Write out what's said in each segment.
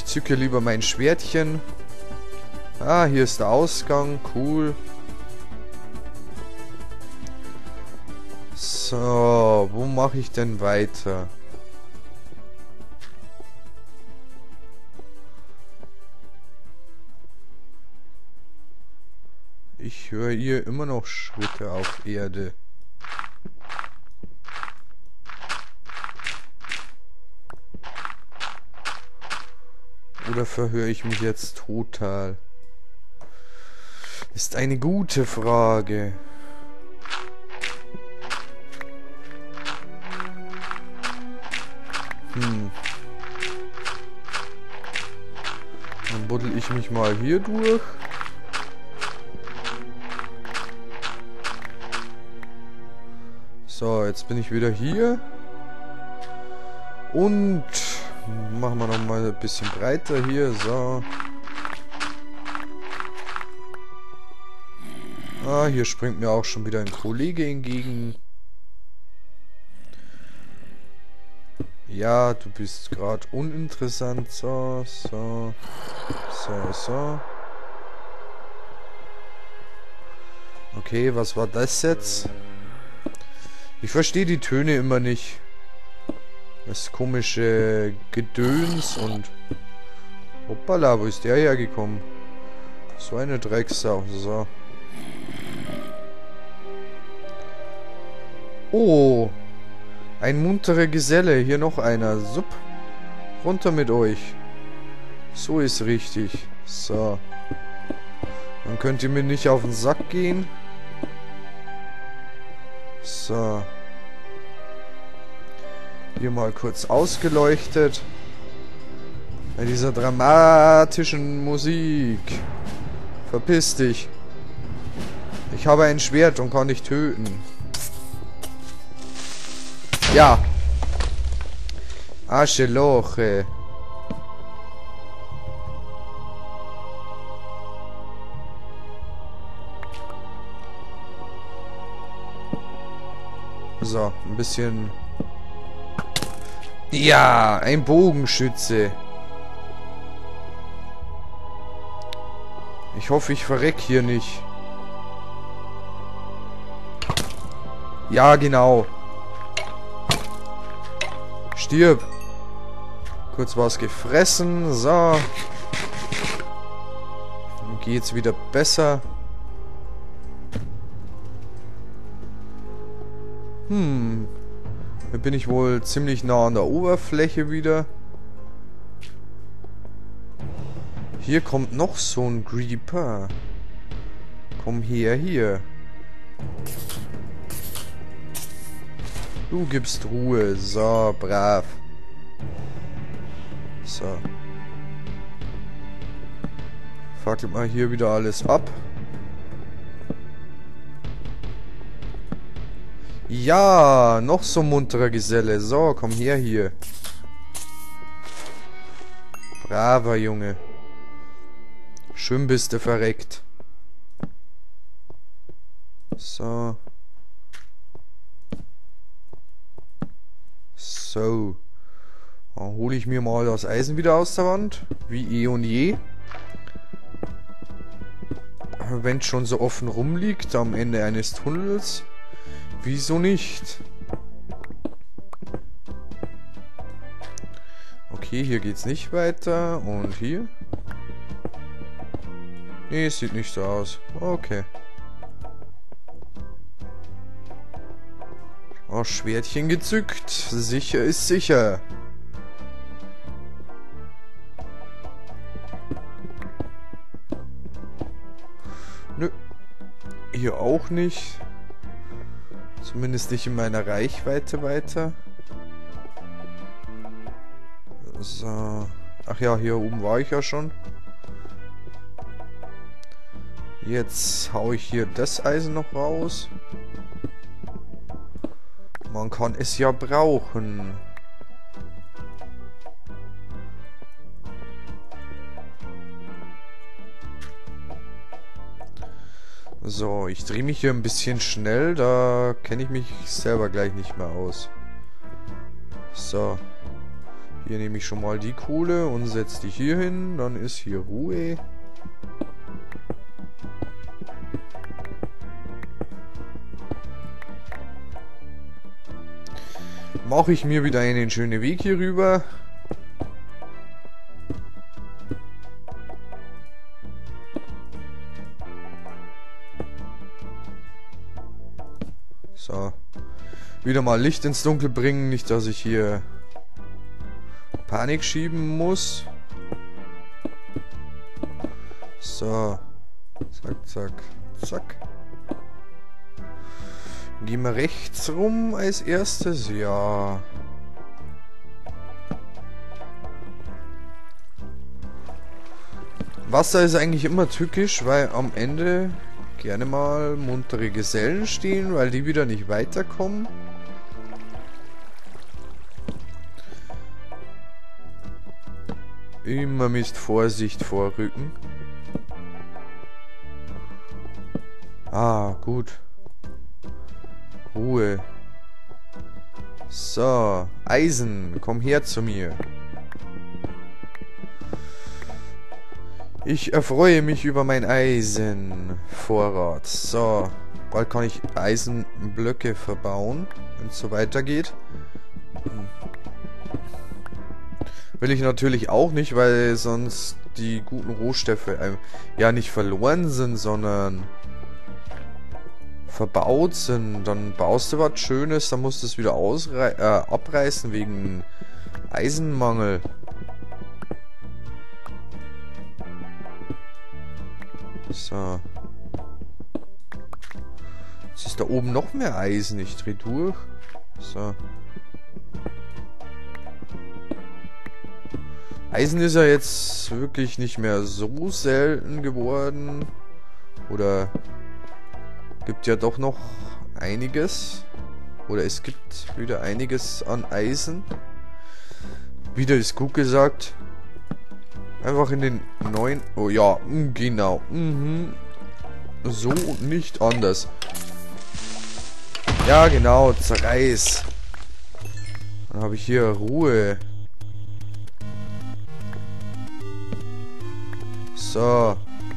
Ich zücke lieber mein Schwertchen. Ah, hier ist der Ausgang. Cool. So, wo mache ich denn weiter? Ich höre hier immer noch Schritte auf Erde. Oder verhöre ich mich jetzt total? Ist eine gute Frage. Dann buddel ich mich mal hier durch. So, jetzt bin ich wieder hier. Und machen wir noch mal ein bisschen breiter hier. So. Ah, hier springt mir auch schon wieder ein Kollege entgegen. Ja, du bist gerade uninteressant. So, so. So, so. Okay, was war das jetzt? Ich verstehe die Töne immer nicht. Das komische Gedöns und... Hoppala, wo ist der hergekommen? So eine Drecksau. So. Oh. Ein munterer Geselle. Hier noch einer. Sup. Runter mit euch. So ist richtig. So. Dann könnt ihr mir nicht auf den Sack gehen. So. Hier mal kurz ausgeleuchtet. Bei dieser dramatischen Musik. Verpiss dich. Ich habe ein Schwert und kann dich töten. Ja. Arschloche. So, ein bisschen... Ja, ein Bogenschütze. Ich hoffe, ich verreck hier nicht. Ja, genau. Stirb. Kurz was gefressen. So. Dann geht's wieder besser. Da bin ich wohl ziemlich nah an der Oberfläche wieder. Hier kommt noch so ein Creeper. Komm her, hier. Du gibst Ruhe. So, brav. So. Fackelt mal hier wieder alles ab. Ja, noch so ein munterer Geselle. So, komm her hier. Braver Junge. Schön bist du verreckt. So. So. Dann hole ich mir mal das Eisen wieder aus der Wand. Wie eh und je. Wenn es schon so offen rumliegt am Ende eines Tunnels. Wieso nicht? Okay, hier geht's nicht weiter. Und hier? Nee, es sieht nicht so aus. Okay. Oh, Schwertchen gezückt. Sicher ist sicher. Nö. Hier auch nicht. Zumindest nicht in meiner Reichweite weiter. So. Ach ja, hier oben war ich ja schon. Jetzt hau ich hier das Eisen noch raus. Man kann es ja brauchen. So, ich drehe mich hier ein bisschen schnell, da kenne ich mich selber gleich nicht mehr aus. So. Hier nehme ich schon mal die Kohle und setze die hier hin. Dann ist hier Ruhe. Mache ich mir wieder einen schönen Weg hier rüber. So. Wieder mal Licht ins Dunkel bringen, nicht dass ich hier Panik schieben muss. So. Zack, zack, zack. Gehen wir rechts rum als erstes? Ja. Wasser ist eigentlich immer tückisch, weil am Ende gerne mal muntere Gesellen stehen, weil die wieder nicht weiterkommen. Immer mit Vorsicht vorrücken. Ah, gut. Ruhe. So, Eisen, komm her zu mir. Ich erfreue mich über mein Eisenvorrat. So, bald kann ich Eisenblöcke verbauen, wenn es so weitergeht. Will ich natürlich auch nicht, weil sonst die guten Rohstoffe ja nicht verloren sind, sondern verbaut sind. Dann baust du was Schönes, dann musst du es wieder abreißen wegen Eisenmangel. So. Jetzt ist da oben noch mehr Eisen. Ich dreh durch. So. Eisen ist ja jetzt wirklich nicht mehr so selten geworden. Oder gibt ja doch noch einiges. Oder es gibt wieder einiges an Eisen. Wieder ist gut gesagt. Einfach in den neuen... Oh ja, genau. So und nicht anders. Ja, genau. Zerreiß. Dann habe ich hier Ruhe. So.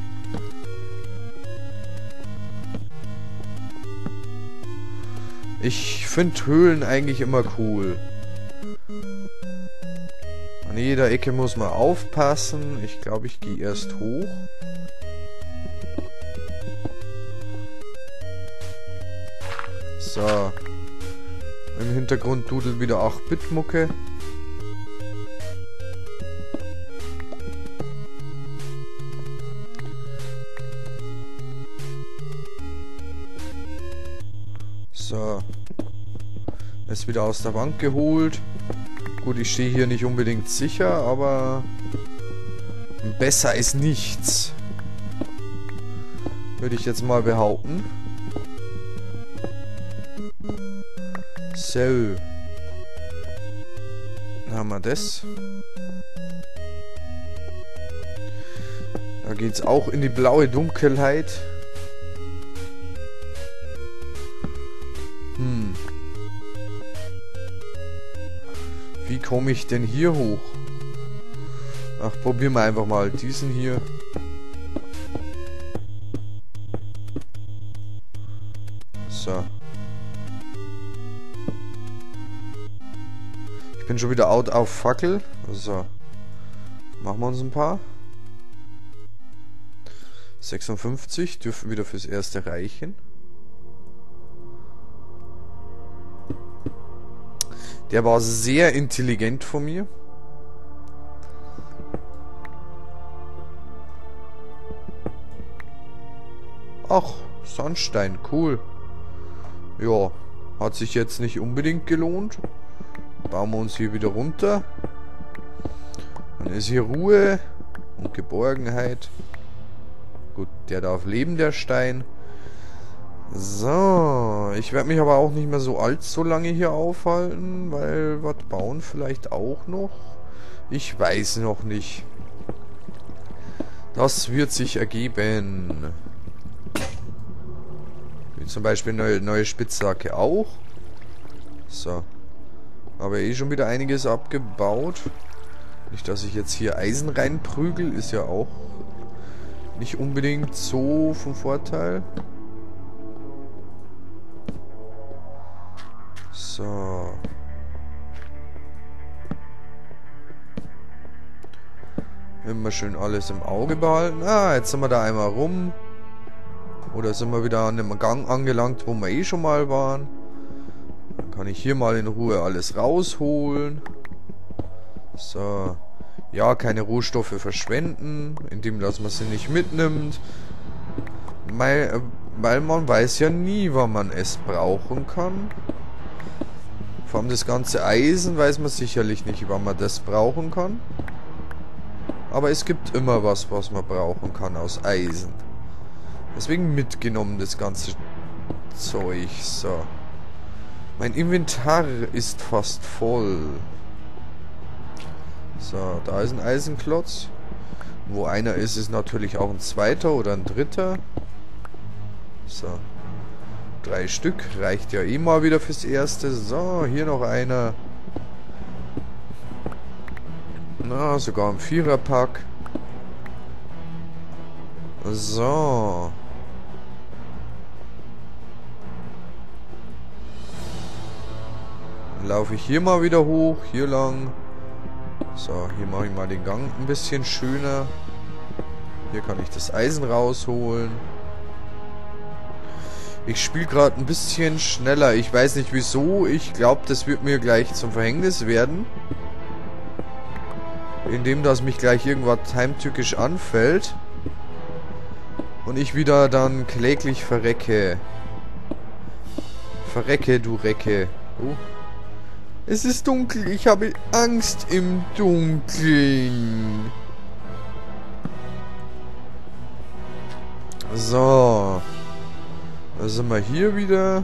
Ich finde Höhlen eigentlich immer cool. An jeder Ecke muss man aufpassen. Ich glaube, ich gehe erst hoch. So. Im Hintergrund dudelt wieder 8-Bit-Mucke. So. Ist wieder aus der Wand geholt. Gut, ich stehe hier nicht unbedingt sicher, aber besser ist nichts. Würde ich jetzt mal behaupten. So. Dann haben wir das. Da geht's auch in die blaue Dunkelheit. Wie komme ich denn hier hoch? Ach, probieren wir einfach mal diesen hier. So. Ich bin schon wieder out auf Fackel. So. Machen wir uns ein paar. 56 dürfen wieder fürs erste reichen. Der war sehr intelligent von mir. Ach, Sandstein, cool. Ja, hat sich jetzt nicht unbedingt gelohnt. Bauen wir uns hier wieder runter. Dann ist hier Ruhe und Geborgenheit. Gut, der darf leben, der Stein. So, ich werde mich aber auch nicht mehr so allzu lange hier aufhalten, weil was bauen vielleicht auch noch. Ich weiß noch nicht. Das wird sich ergeben. Wie zum Beispiel neue Spitzhacke auch. So. Aber eh schon wieder einiges abgebaut. Nicht, dass ich jetzt hier Eisen reinprügel, ist ja auch nicht unbedingt so vom Vorteil. So. Immer schön alles im Auge behalten. Ah, jetzt sind wir da einmal rum. Oder sind wir wieder an einem Gang angelangt, wo wir eh schon mal waren. Dann kann ich hier mal in Ruhe alles rausholen. So. Ja, keine Rohstoffe verschwenden, indem dass man sie nicht mitnimmt. Weil man weiß ja nie, wann man es brauchen kann. Vor allem das ganze Eisen weiß man sicherlich nicht, wann man das brauchen kann. Aber es gibt immer was man brauchen kann aus Eisen. Deswegen mitgenommen das ganze Zeug. So. Mein Inventar ist fast voll. So, da ist ein Eisenklotz. Wo einer ist, ist natürlich auch ein zweiter oder ein dritter. So. 3 Stück. Reicht ja eh mal wieder fürs erste. So, hier noch einer. Na, sogar ein Viererpack. So. Dann laufe ich hier mal wieder hoch. Hier lang. So, hier mache ich mal den Gang ein bisschen schöner. Hier kann ich das Eisen rausholen. Ich spiele gerade ein bisschen schneller. Ich weiß nicht wieso. Ich glaube, das wird mir gleich zum Verhängnis werden. Indem das mich gleich irgendwas heimtückisch anfällt. Und ich wieder dann kläglich verrecke. Verrecke, du Recke. Oh. Es ist dunkel, ich habe Angst im Dunkeln. So. Da sind wir hier wieder.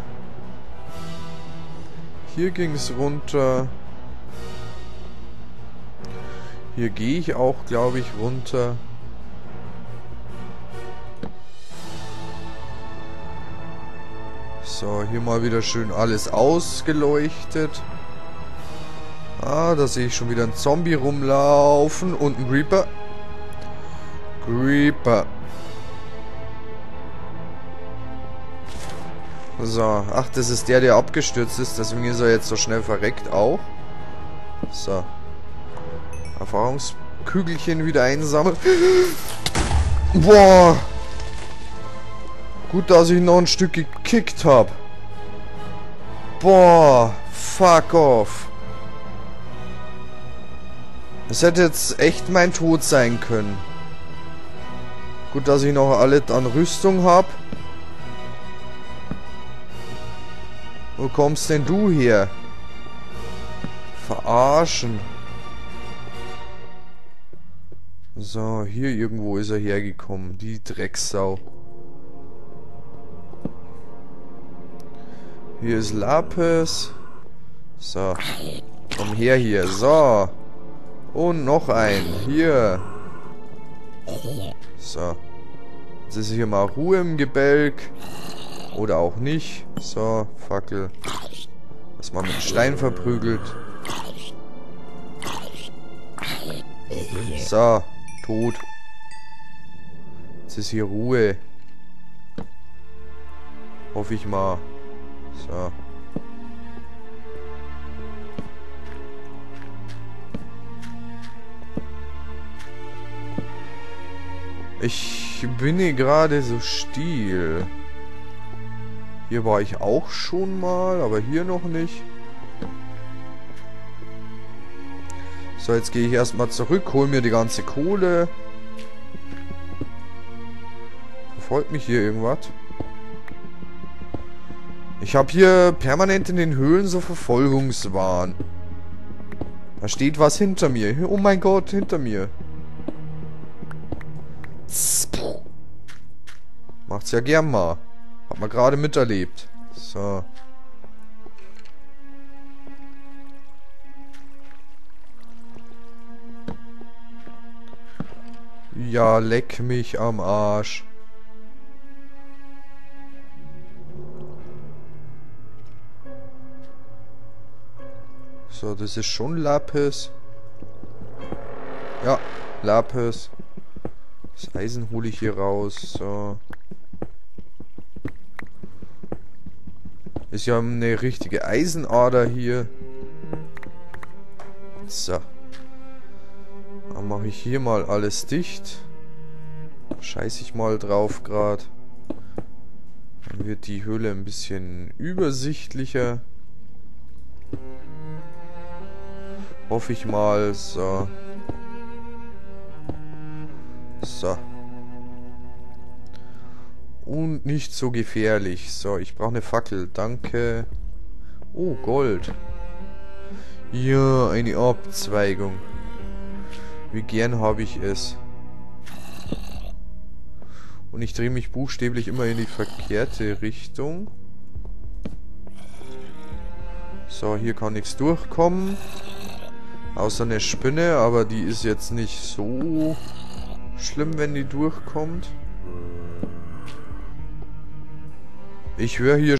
Hier ging es runter. Hier gehe ich auch, glaube ich, runter. So, hier mal wieder schön alles ausgeleuchtet. Ah, da sehe ich schon wieder einen Zombie rumlaufen und einen Creeper. Creeper. So, ach, das ist der abgestürzt ist, deswegen ist er jetzt so schnell verreckt auch. So. Erfahrungskügelchen wieder einsammeln. Boah. Gut, dass ich noch ein Stück gekickt habe. Boah. Fuck off. Das hätte jetzt echt mein Tod sein können. Gut, dass ich noch alles an Rüstung habe. Wo kommst denn du her? Verarschen. So, hier irgendwo ist er hergekommen. Die Drecksau. Hier ist Lapis. So. Komm her hier. So. Und noch ein. Hier. So. Jetzt ist hier mal Ruhe im Gebälk. Oder auch nicht. So, Fackel. Das mal mit Stein verprügelt. So, tot. Jetzt ist hier Ruhe. Hoffe ich mal. So. Ich bin hier gerade so still. Hier war ich auch schon mal, aber hier noch nicht. So, jetzt gehe ich erstmal zurück, hole mir die ganze Kohle. Verfolgt mich hier irgendwas? Ich habe hier permanent in den Höhlen so Verfolgungswahn. Da steht was hinter mir. Oh mein Gott, hinter mir. Macht's ja gern mal. Hat man gerade miterlebt. So. Ja, leck mich am Arsch. So, das ist schon Lapis. Ja, Lapis. Das Eisen hole ich hier raus. So. Ist ja eine richtige Eisenader hier. So. Dann mache ich hier mal alles dicht. Scheiße ich mal drauf gerade. Dann wird die Höhle ein bisschen übersichtlicher. Hoffe ich mal. So. So. Und nicht so gefährlich. So, ich brauche eine Fackel. Danke. Oh, Gold. Ja, eine Abzweigung. Wie gern habe ich es. Und ich drehe mich buchstäblich immer in die verkehrte Richtung. So, hier kann nichts durchkommen. Außer eine Spinne, aber die ist jetzt nicht so schlimm, wenn die durchkommt. Ich höre hier